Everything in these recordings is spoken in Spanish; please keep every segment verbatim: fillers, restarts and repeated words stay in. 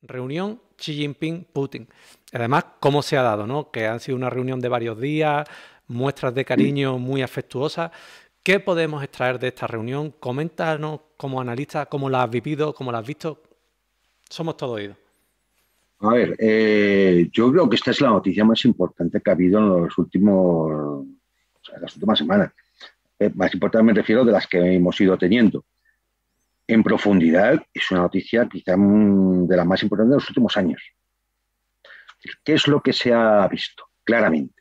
reunión Xi Jinping-Putin. Además, cómo se ha dado, ¿no? Que han sido una reunión de varios días, muestras de cariño muy afectuosas. ¿Qué podemos extraer de esta reunión? Coméntanos como analista, cómo la has vivido, cómo la has visto. Somos todo oídos. A ver, eh, yo creo que esta es la noticia más importante que ha habido en los últimos, o sea, en las últimas semanas. Eh, más importante me refiero de las que hemos ido teniendo. En profundidad, es una noticia quizá mm, de las más importantes de los últimos años. ¿Qué es lo que se ha visto? Claramente.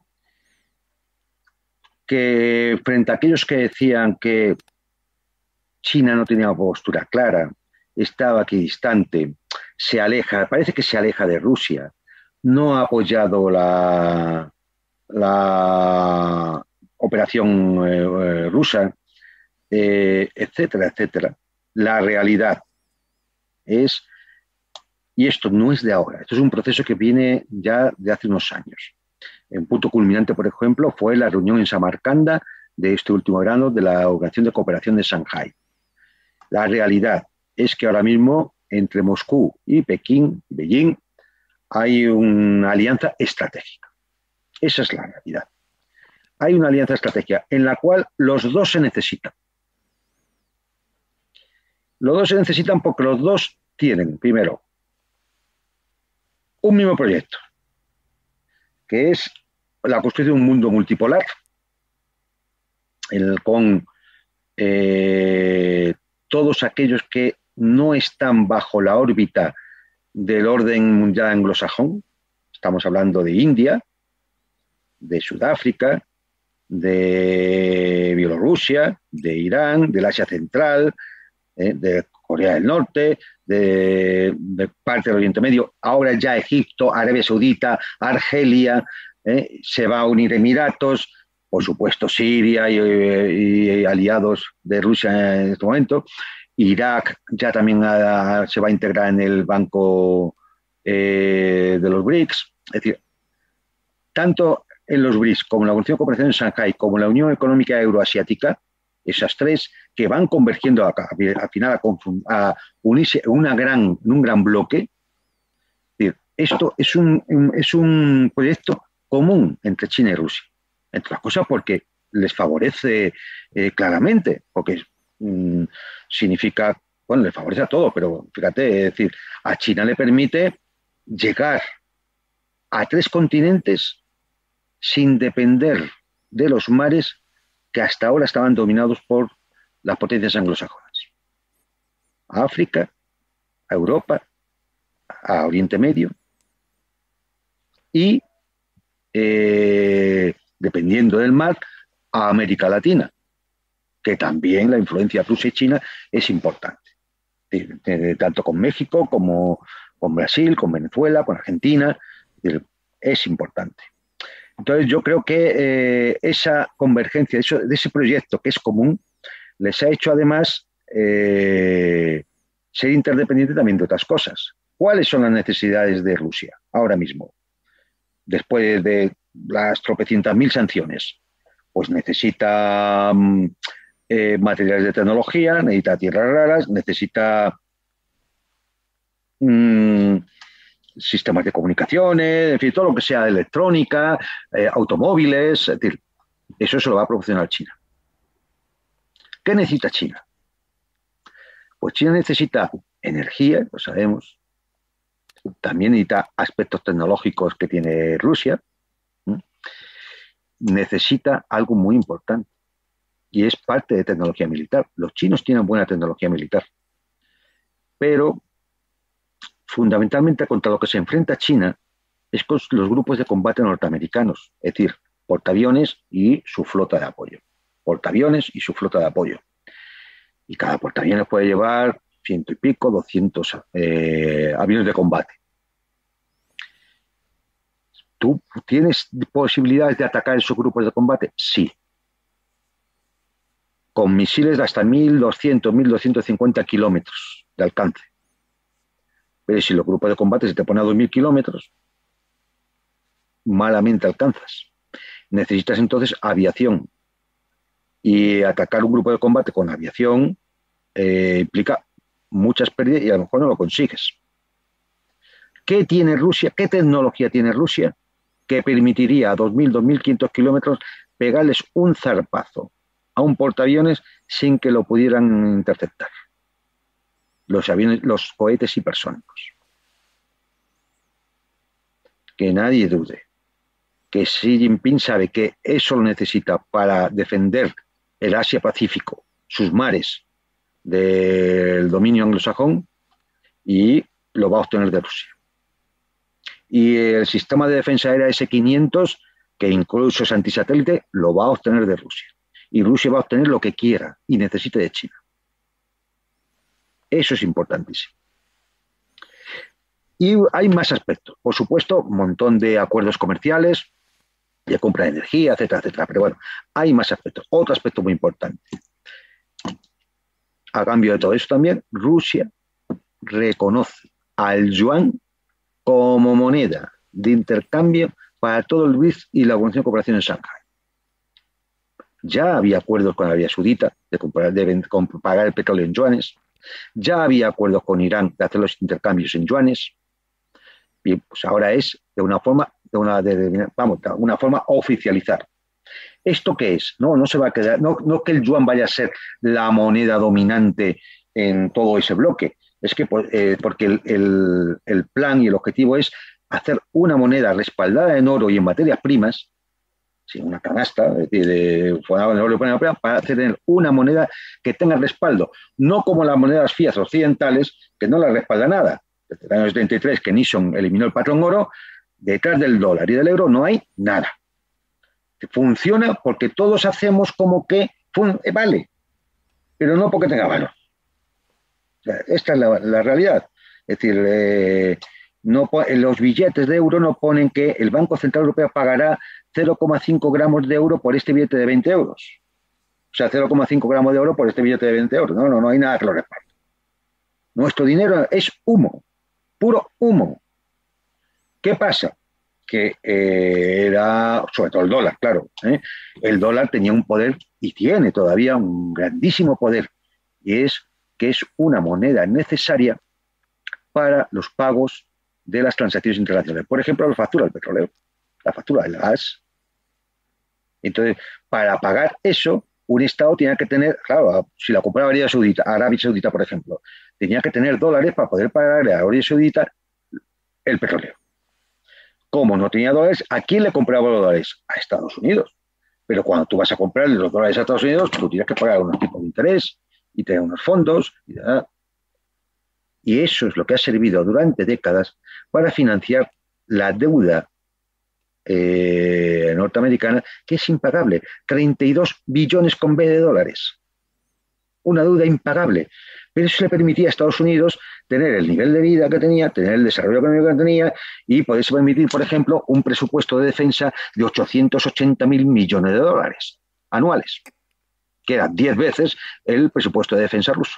Que frente a aquellos que decían que China no tenía una postura clara, estaba aquí distante, se aleja, parece que se aleja de Rusia, no ha apoyado la, la operación eh, eh, rusa, eh, etcétera, etcétera. La realidad es, y esto no es de ahora, esto es un proceso que viene ya de hace unos años. En punto culminante, por ejemplo, fue la reunión en Samarcanda de este último verano de la Organización de Cooperación de Shanghái. La realidad es que ahora mismo entre Moscú y Pekín, Beijing, hay una alianza estratégica. Esa es la realidad. Hay una alianza estratégica en la cual los dos se necesitan. Los dos se necesitan porque los dos tienen, primero, un mismo proyecto, que es la construcción de un mundo multipolar, el, con eh, todos aquellos que no están bajo la órbita del orden mundial anglosajón. Estamos hablando de India, de Sudáfrica, de Bielorrusia, de Irán, del Asia Central, eh, de Corea del Norte, de, de parte del Oriente Medio, ahora ya Egipto, Arabia Saudita, Argelia, eh, se va a unir Emiratos, por supuesto Siria y, y, y aliados de Rusia en este momento. Irak ya también a, se va a integrar en el banco eh, de los BRICS. Es decir, tanto en los BRICS como en la Organización de Cooperación en Shanghái, como en la Unión Económica Euroasiática, esas tres que van convergiendo a, al final a, a unirse en, una gran, en un gran bloque. Es decir, esto es un, es un proyecto común entre China y Rusia, entre las cosas porque les favorece eh, claramente, porque mmm, significa, bueno, le favorece a todo, pero fíjate, es decir, a China le permite llegar a tres continentes sin depender de los mares que hasta ahora estaban dominados por las potencias anglosajonas. A África, a Europa, a Oriente Medio y, eh, dependiendo del mar, a América Latina, que también la influencia rusa y china es importante, eh, tanto con México como con Brasil, con Venezuela, con Argentina, eh, es importante. Entonces yo creo que eh, esa convergencia, eso, de ese proyecto que es común, les ha hecho además eh, ser interdependiente también de otras cosas. ¿Cuáles son las necesidades de Rusia ahora mismo? Después de las tropecientas mil sanciones, pues necesita eh, materiales de tecnología, necesita tierras raras, necesita mmm, sistemas de comunicaciones, en fin, todo lo que sea electrónica, eh, automóviles, es decir, eso se lo va a proporcionar China. ¿Qué necesita China? Pues China necesita energía, lo sabemos, también necesita aspectos tecnológicos que tiene Rusia, ¿sí? Necesita algo muy importante y es parte de tecnología militar. Los chinos tienen buena tecnología militar, pero fundamentalmente contra lo que se enfrenta China es con los grupos de combate norteamericanos, es decir, portaaviones y su flota de apoyo. Portaaviones y su flota de apoyo. Y cada portaaviones puede llevar ciento y pico, doscientos eh, aviones de combate. ¿Tú tienes posibilidades de atacar esos grupos de combate? Sí. Con misiles de hasta mil doscientos, mil doscientos cincuenta kilómetros de alcance. Pero si los grupos de combate se te ponen a dos mil kilómetros, malamente alcanzas. Necesitas entonces aviación. Y atacar un grupo de combate con aviación eh, implica muchas pérdidas y a lo mejor no lo consigues. ¿Qué tiene Rusia? ¿Qué tecnología tiene Rusia que permitiría a dos mil, dos mil quinientos kilómetros pegarles un zarpazo a un portaaviones sin que lo pudieran interceptar? Los aviones, los cohetes hipersónicos. Que nadie dude que Xi Jinping sabe que eso lo necesita para defender el Asia-Pacífico, sus mares del dominio anglosajón, y lo va a obtener de Rusia. Y el sistema de defensa aérea ese quinientos, que incluso es antisatélite, lo va a obtener de Rusia. Y Rusia va a obtener lo que quiera y necesite de China. Eso es importantísimo. Y hay más aspectos. Por supuesto, un montón de acuerdos comerciales, de compra de energía, etcétera, etcétera. Pero bueno, hay más aspectos. Otro aspecto muy importante. A cambio de todo eso también, Rusia reconoce al yuan como moneda de intercambio para todo el B R I C S y la Organización de Cooperación en Shanghái. Ya había acuerdos con Arabia Saudita de, comprar, de, de pagar el petróleo en yuanes. Ya había acuerdos con Irán de hacer los intercambios en yuanes. Y pues ahora es de una forma, de una, de, de, vamos, de una forma oficializar. ¿Esto qué es? No, no se va a quedar, no, no que el yuan vaya a ser la moneda dominante en todo ese bloque. Es que eh, porque el, el, el plan y el objetivo es hacer una moneda respaldada en oro y en materias primas, sí, una canasta de, de, de, para hacer una moneda que tenga respaldo, no como las monedas fiat occidentales, que no la respalda nada. Desde el año setenta y tres, que Nixon eliminó el patrón oro, detrás del dólar y del euro no hay nada. Funciona porque todos hacemos como que vale, pero no porque tenga valor. O sea, esta es la, la realidad. Es decir, eh, no, los billetes de euro no ponen que el Banco Central Europeo pagará cero coma cinco gramos de euro por este billete de veinte euros. O sea, cero coma cinco gramos de oro por este billete de veinte euros. No, no, no hay nada que lo respalde. Nuestro dinero es humo, puro humo. ¿Qué pasa? Que eh, era, sobre todo el dólar, claro, ¿eh? El dólar tenía un poder, y tiene todavía un grandísimo poder, y es que es una moneda necesaria para los pagos de las transacciones internacionales. Por ejemplo, la factura del petróleo, la factura del gas. Entonces, para pagar eso, un Estado tenía que tener, claro, si la compraba Arabia Saudita, Arabia Saudita, por ejemplo, tenía que tener dólares para poder pagarle a Arabia Saudita el petróleo. Como no tenía dólares, ¿a quién le compraba los dólares? A Estados Unidos. Pero cuando tú vas a comprarle los dólares a Estados Unidos, tú tienes que pagar unos tipos de interés y tener unos fondos. Y, y eso es lo que ha servido durante décadas para financiar la deuda eh, norteamericana, que es impagable. treinta y dos billones con B de dólares. Una deuda impagable. Pero eso le permitía a Estados Unidos tener el nivel de vida que tenía, tener el desarrollo económico que tenía y poderse permitir, por ejemplo, un presupuesto de defensa de ochocientos ochenta mil millones de dólares anuales, que era diez veces el presupuesto de defensa ruso.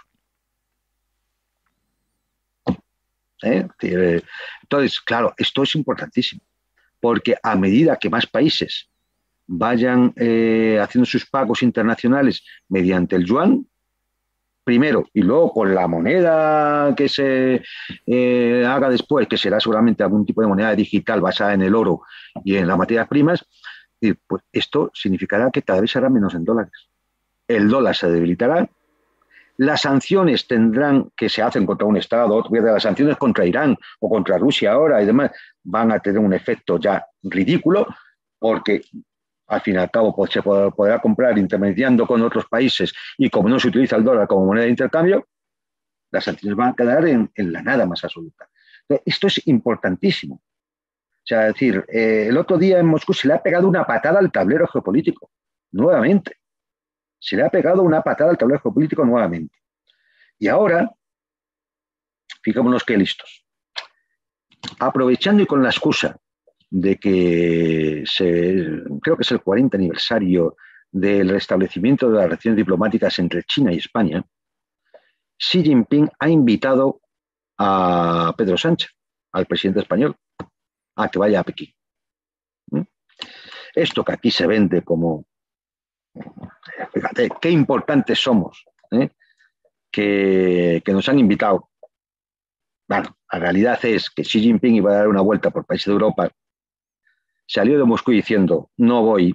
¿Eh? Entonces, claro, esto es importantísimo, porque a medida que más países vayan eh, haciendo sus pagos internacionales mediante el yuan, primero, y luego con la moneda que se eh, haga después, que será seguramente algún tipo de moneda digital basada en el oro y en las materias primas, y pues esto significará que cada vez será menos en dólares. El dólar se debilitará, las sanciones tendrán que se hacen contra un Estado, las sanciones contra Irán o contra Rusia ahora y demás, van a tener un efecto ya ridículo, porque al fin y al cabo pues, se podrá comprar intermediando con otros países y como no se utiliza el dólar como moneda de intercambio, las sanciones van a quedar en, en la nada más absoluta. Entonces, esto es importantísimo. O sea, es decir, eh, el otro día en Moscú se le ha pegado una patada al tablero geopolítico, nuevamente. Se le ha pegado una patada al tablero geopolítico nuevamente. Y ahora, fijémonos qué listos. Aprovechando y con la excusa de que se, creo que es el cuarenta aniversario del restablecimiento de las relaciones diplomáticas entre China y España, Xi Jinping ha invitado a Pedro Sánchez, al presidente español, a que vaya a Pekín. ¿Mm? Esto que aquí se vende como, fíjate, qué importantes somos, ¿eh? que, que nos han invitado. Bueno, la realidad es que Xi Jinping iba a dar una vuelta por países de Europa, salió de Moscú diciendo, no voy,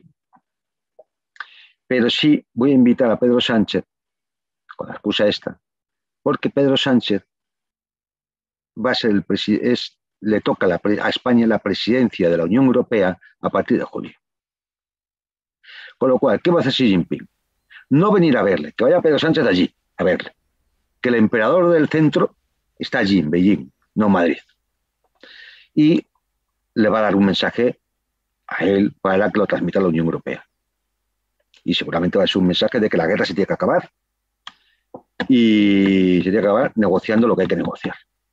pero sí voy a invitar a Pedro Sánchez, con la excusa esta, porque Pedro Sánchez va a ser el es, le toca la, a España la presidencia de la Unión Europea a partir de julio. Con lo cual, ¿qué va a hacer Xi Jinping? No venir a verle, que vaya Pedro Sánchez allí a verle, que el emperador del centro está allí, en Beijing, no en Madrid. Y le va a dar un mensaje a él para que lo transmita a la Unión Europea. Y seguramente va a ser un mensaje de que la guerra se tiene que acabar y se tiene que acabar negociando lo que hay que negociar,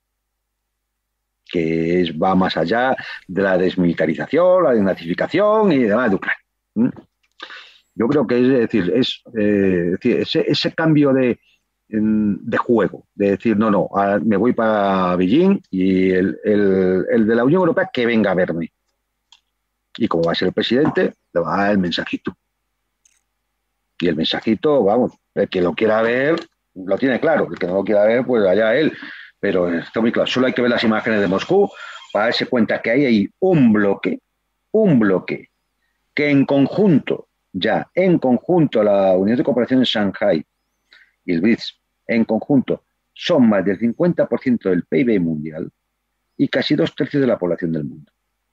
que es, va más allá de la desmilitarización, la desnazificación y demás de Ucrania. ¿Mm? Yo creo que es, es decir, es, eh, es decir, ese, ese cambio de, de juego, de decir, no, no, a, me voy para Beijing y el, el, el de la Unión Europea que venga a verme. Y como va a ser el presidente, le va a dar el mensajito. Y el mensajito, vamos, el que lo quiera ver, lo tiene claro. El que no lo quiera ver, pues allá él. Pero está muy claro. Solo hay que ver las imágenes de Moscú para darse cuenta que hay ahí un bloque, un bloque, que en conjunto, ya, en conjunto, la Unión de Cooperación en Shanghái y el B R I C S, en conjunto, son más del cincuenta por ciento del P I B mundial y casi dos tercios de la población del mundo.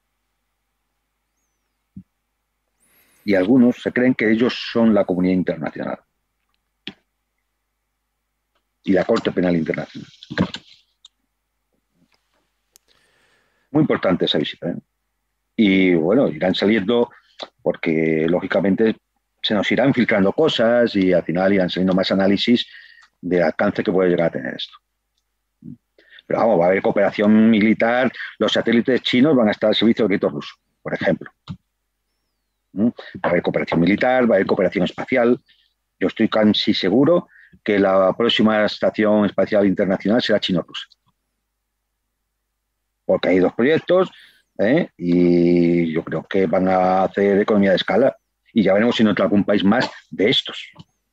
Y algunos se creen que ellos son la comunidad internacional y la Corte Penal Internacional. Muy importante esa visita, ¿eh? Y bueno, irán saliendo porque lógicamente se nos irán filtrando cosas y al final irán saliendo más análisis del alcance que puede llegar a tener esto. Pero vamos, va a haber cooperación militar, los satélites chinos van a estar al servicio del grito ruso, por ejemplo. Va a haber cooperación militar, va a haber cooperación espacial. Yo estoy casi seguro que la próxima estación espacial internacional será chino-rusa. Porque hay dos proyectos, ¿eh? Y yo creo que van a hacer economía de escala. Y ya veremos si no entra algún país más de estos.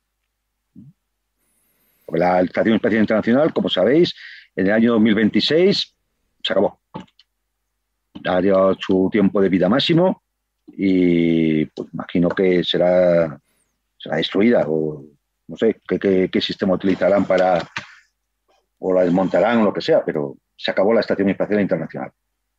Porque la Estación Espacial Internacional, como sabéis, en el año dos mil veintiséis se acabó. Ha llegado su tiempo de vida máximo. Y pues imagino que será, será destruida o no sé qué, qué, qué sistema utilizarán para o la desmontarán o lo que sea, pero se acabó la Estación Espacial Internacional.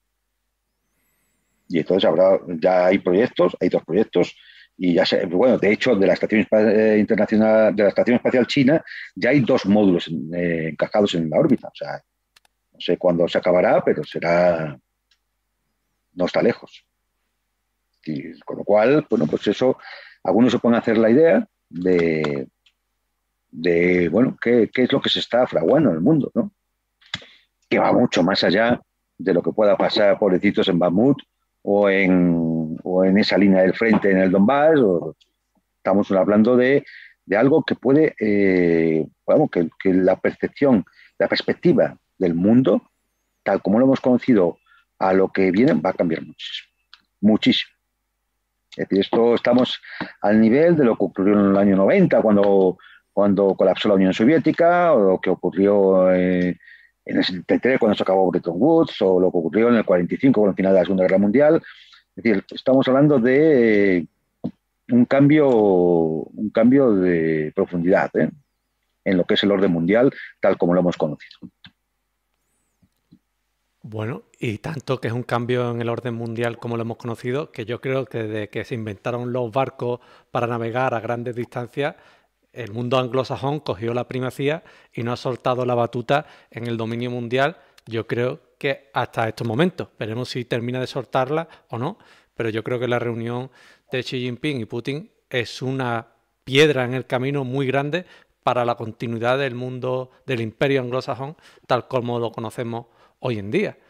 Y entonces habrá, ya hay proyectos, hay dos proyectos y ya se, bueno, de hecho de la Estación Internacional, de la Estación Espacial China ya hay dos módulos eh, encajados en la órbita, o sea, no sé cuándo se acabará, pero será, no está lejos. Y con lo cual, bueno, pues eso, algunos se pueden hacer la idea de, de bueno, qué, qué es lo que se está fraguando en el mundo, ¿no? Que va mucho más allá de lo que pueda pasar, pobrecitos, en Bakhmut o en, o en esa línea del frente en el Donbass. O, estamos hablando de, de algo que puede, eh, bueno, que, que la percepción, la perspectiva del mundo, tal como lo hemos conocido a lo que viene, va a cambiar muchísimo. Muchísimo. Es decir, esto estamos al nivel de lo que ocurrió en el año noventa, cuando, cuando colapsó la Unión Soviética, o lo que ocurrió eh, en el setenta y tres, cuando se acabó Bretton Woods, o lo que ocurrió en el cuarenta y cinco, con el final de la Segunda Guerra Mundial. Es decir, estamos hablando de eh, un cambio, un cambio de profundidad ¿eh? en lo que es el orden mundial, tal como lo hemos conocido. Bueno, y tanto que es un cambio en el orden mundial como lo hemos conocido, que yo creo que desde que se inventaron los barcos para navegar a grandes distancias, el mundo anglosajón cogió la primacía y no ha soltado la batuta en el dominio mundial, yo creo que hasta estos momentos. Veremos si termina de soltarla o no, pero yo creo que la reunión de Xi Jinping y Putin es una piedra en el camino muy grande para la continuidad del mundo del imperio anglosajón, tal como lo conocemos hoy en día.